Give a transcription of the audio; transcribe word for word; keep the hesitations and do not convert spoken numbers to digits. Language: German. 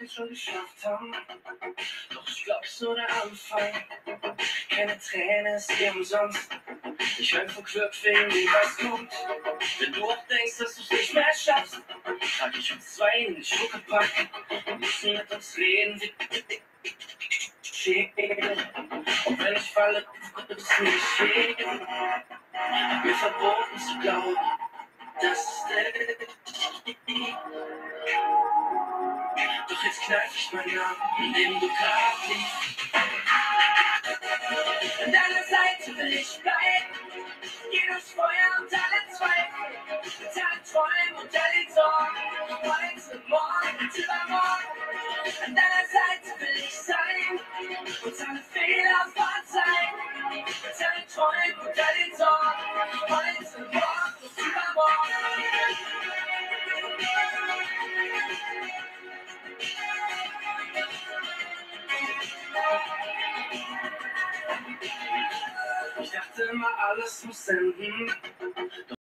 wirklich schon geschafft haben. Doch ich glaub's nur der Anfang. Keine Träne ist hier umsonst. Ich wein vor Glück für irgendwie was kommt. Wenn du auch denkst, dass du's nicht mehr schaffst, trag ich uns zwei in die Schucke packen. Wir müssen mit uns reden, wie und wenn ich falle, ist es mir geschehen. Hab mir verboten zu glauben, dass es nicht. Doch jetzt kneif ich meinen Namen, in dem du grad liegst. An deiner Seite will ich bleiben. Geh durchs Feuer und alle Zweifel. Mit allen Träumen und all den Sorgen. Heute, morgen und übermorgen. An deiner Seite will ich sein. Und alle Fehler verzeihen. Mit allen Träumen und all den Sorgen. Heute, morgen und übermorgen. Ich dachte immer, alles muss enden.